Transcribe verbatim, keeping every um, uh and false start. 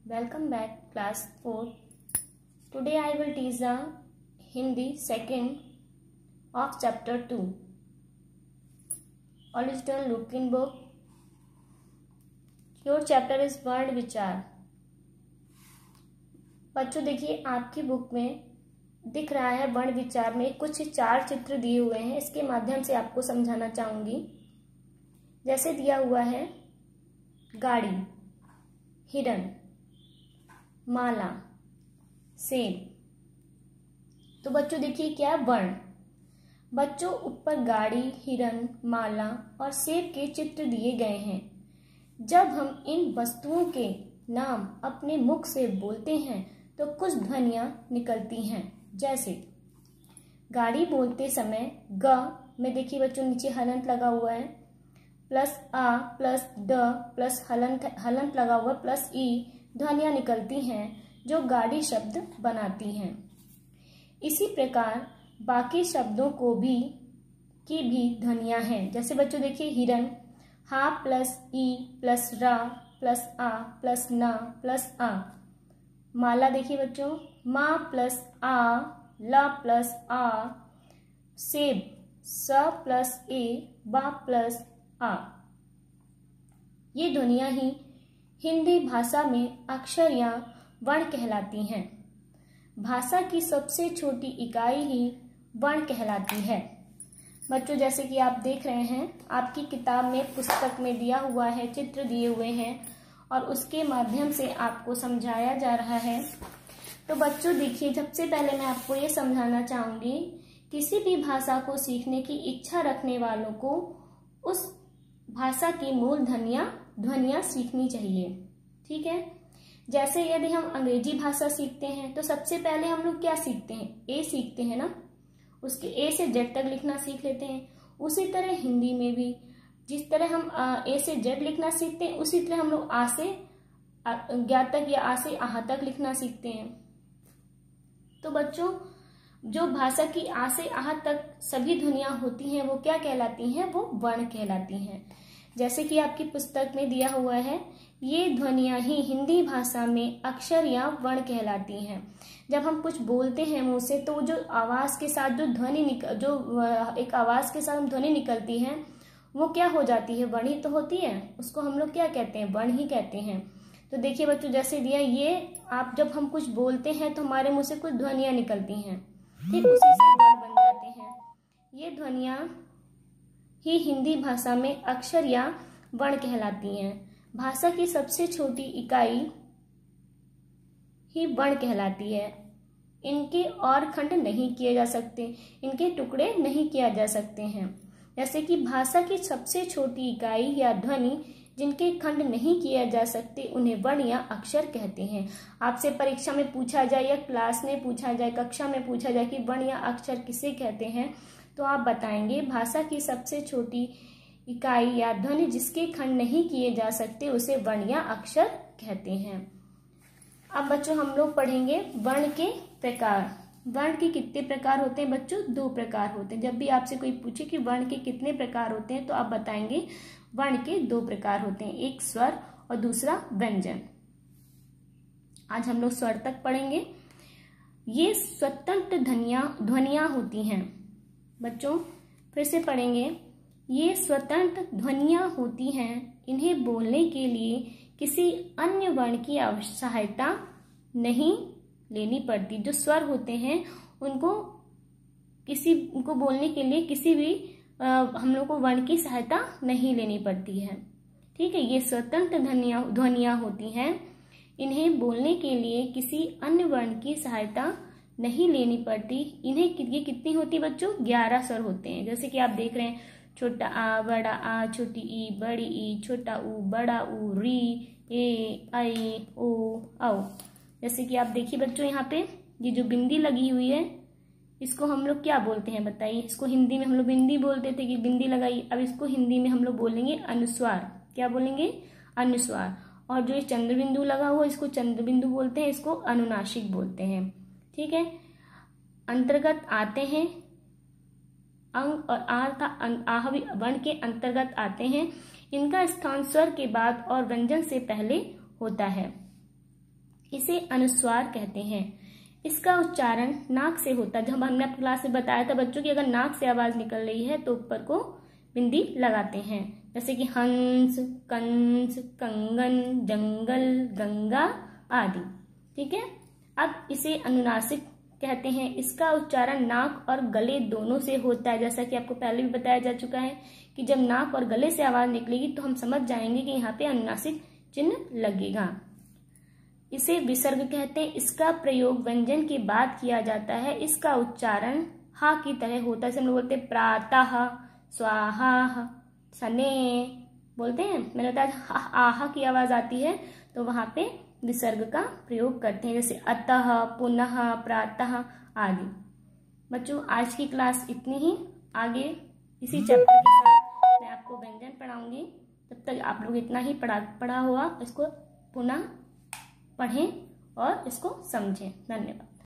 Welcome back class four. Today I will teach the Hindi second of chapter two. All students look in book. Your chapter is word विचार. बच्चों देखिए आपकी book में दिख रहा है वर्ण विचार में कुछ चार चित्र दिए हुए हैं. इसके माध्यम से आपको समझाना चाहूंगी. जैसे दिया हुआ है गाड़ी, हिरन, माला, सेब. तो बच्चों देखिए क्या वर्ण. बच्चों ऊपर गाड़ी, हिरन, माला और सेब के चित्र दिए गए हैं. जब हम इन वस्तुओं के नाम अपने मुख से बोलते हैं तो कुछ ध्वनियां निकलती हैं. जैसे गाड़ी बोलते समय ग में देखिए बच्चों नीचे हलंत लगा हुआ है, प्लस आ प्लस ड प्लस हलंत हलंत लगा हुआ प्लस ई ध्वनियां निकलती हैं जो गाड़ी शब्द बनाती हैं. इसी प्रकार बाकी शब्दों को भी की भी ध्वनियां हैं. जैसे बच्चों देखिए हिरन हा प्लस ई प्लस रा प्लस आ प्लस ना प्लस आ. माला देखिए बच्चों मा प्लस आ ला प्लस आ. सेब स प्लस ए बा प्लस आ. ये ध्वनियां ही हिंदी भाषा में अक्षर या वर्ण कहलाती हैं. भाषा की सबसे छोटी इकाई ही वर्ण कहलाती है. बच्चों जैसे कि आप देख रहे हैं आपकी किताब में पुस्तक में दिया हुआ है, चित्र दिए हुए हैं और उसके माध्यम से आपको समझाया जा रहा है. तो बच्चों देखिए सबसे पहले मैं आपको ये समझाना चाहूंगी, किसी भी भाषा को सीखने की इच्छा रखने वालों को उस भाषा की मूल ध्वनियां ध्वनियां सीखनी चाहिए. ठीक है. जैसे यदि हम अंग्रेजी भाषा सीखते हैं तो सबसे पहले हम लोग क्या सीखते हैं, ए सीखते हैं ना, उसके ए से जेड तक लिखना सीख लेते हैं. उसी तरह हिंदी में भी जिस तरह हम ए से जेड लिखना सीखते हैं उसी तरह हम लोग आ से ज्ञा तक या आ से आह तक लिखना सीखते हैं. तो बच्चों जो भाषा की आ से आह तक सभी ध्वनियां होती हैं वो क्या कहलाती हैं, वो वर्ण कहलाती हैं. जैसे कि आपकी पुस्तक में दिया हुआ है ये ध्वनियां ही हिंदी भाषा में अक्षर या वर्ण कहलाती हैं. जब हम कुछ बोलते हैं मुंह से तो जो आवाज के साथ जो ध्वनि निकल जो एक आवाज के साथ हम ध्वनि निकलती है वो क्या हो जाती है, वर्ण ही तो होती है. उसको हम लोग क्या कहते हैं, वर्ण ही कहते हैं. तो देखिए बच्चों जैसे दिया ये आप जब हम कुछ बोलते हैं तो हमारे मुंह से कुछ ध्वनियां निकलती हैं, ठीक, उसी से वर्ण बन जाते हैं. ये ध्वनियां ही हिंदी भाषा में अक्षर या वर्ण कहलाती हैं. भाषा की सबसे छोटी इकाई ही वर्ण कहलाती है. इनके और खंड नहीं किए जा सकते, इनके टुकड़े नहीं किया जा सकते हैं. जैसे कि भाषा की सबसे छोटी इकाई या ध्वनि जिनके खंड नहीं किया जा सकते उन्हें वर्ण या अक्षर कहते हैं. आपसे परीक्षा में पूछा जाए या क्लास में पूछा जाए, कक्षा में पूछा जाए कि वर्ण या अक्षर किसे कहते हैं तो आप बताएंगे भाषा की सबसे छोटी इकाई या ध्वनि जिसके खंड नहीं किए जा सकते उसे वर्ण या अक्षर कहते हैं. अब बच्चों हम लोग पढ़ेंगे वर्ण के प्रकार. वर्ण के कितने प्रकार होते हैं बच्चों, दो प्रकार होते हैं. जब भी आपसे कोई पूछे कि वर्ण के कितने प्रकार होते हैं तो आप बताएंगे वर्ण के दो प्रकार होते हैं, एक स्वर और दूसरा व्यंजन. आज हम लोग स्वर तक पढ़ेंगे. ये स्वतंत्र ध्वनियां ध्वनियां होती हैं. बच्चों फिर से पढ़ेंगे. ये स्वतंत्र ध्वनियां होती हैं. इन्हें बोलने के लिए किसी अन्य वर्ण की सहायता नहीं लेनी पड़ती. जो स्वर होते हैं उनको किसी उनको बोलने के लिए किसी भी आ, हम लोग को वर्ण की सहायता नहीं लेनी पड़ती है. ठीक है. ये स्वतंत्र ध्वनियां ध्वनियां होती हैं. इन्हें बोलने के लिए किसी अन्य वर्ण की सहायता नहीं लेनी पड़ती. इन्हें ये कितनी होती है बच्चों, ग्यारह स्वर होते हैं. जैसे कि आप देख रहे हैं छोटा आ, बड़ा आ, छोटी ई, बड़ी ई, छोटा ऊ, बड़ा ऊ, री, ए, आई, ओ, औ. जैसे कि आप देखिए बच्चों यहाँ पे ये जो बिंदी लगी हुई है इसको हम लोग क्या बोलते हैं बताइए. इसको हिंदी में हम लोग बिंदी बोलते थे कि बिंदी लगाई. अब इसको हिंदी में हम लोग बोलेंगे अनुस्वार. क्या बोलेंगे, अनुस्वार. और जो ये चंद्र बिंदु लगा हुआ इसको चंद्र बिंदु बोलते हैं, इसको अनुनासिक बोलते हैं. ठीक है. अंतर्गत आते हैं अंग और आ आह वर्ण के अंतर्गत आते हैं. इनका स्थान स्वर के बाद और व्यंजन से पहले होता है. इसे अनुस्वार कहते हैं। इसका उच्चारण नाक से होता है। जब हमने अपनी क्लास में बताया था बच्चों की अगर नाक से आवाज निकल रही है तो ऊपर को बिंदी लगाते हैं, जैसे कि हंस, कंस, कंगन, जंगल, गंगा आदि। ठीक है। अब इसे अनुनासिक कहते हैं। इसका उच्चारण नाक और गले दोनों से होता है। जैसा कि आपको पहले भी बताया जा चुका है कि जब नाक और गले से आवाज निकलेगी तो हम समझ जाएंगे कि यहाँ पे अनुनासिक चिन्ह लगेगा। इसे विसर्ग कहते हैं। इसका प्रयोग व्यंजन के बाद किया जाता है। इसका उच्चारण हा की तरह होता है। हम लोग बोलते हैं प्रातः, स्वाहा, सने बोलते हैं। मैंने बताया आहा की आवाज आती है तो वहां पे विसर्ग का प्रयोग करते हैं, जैसे अतः, पुनः, प्रातः आदि। बच्चों आज की क्लास इतनी ही। आगे इसी चैप्टर के साथ मैं आपको व्यंजन पढ़ाऊंगी। तब तक आप लोग इतना ही पढ़ा पढ़ा हुआ इसको पुनः पढ़ें और इसको समझें। धन्यवाद।